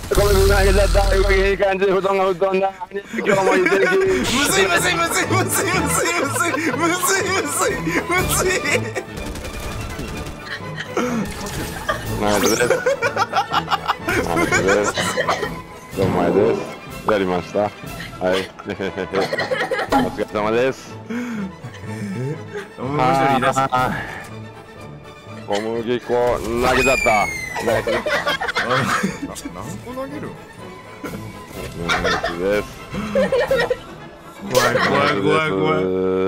ごめんなさい、投げちゃった。いい感じで布団が吹っ飛んだ。今日も言ってる気。 むずいむずいむずいむずいむずいむずいむずいむずいむずい。 ナイスです。ナイスです。どうもありです。やりました。はい。お疲れ様です。 もう一人いらっしゃる。 小麦粉投げちゃった。ナイスです。 何個投げる？ ナイスです。 怖い怖い怖い怖い。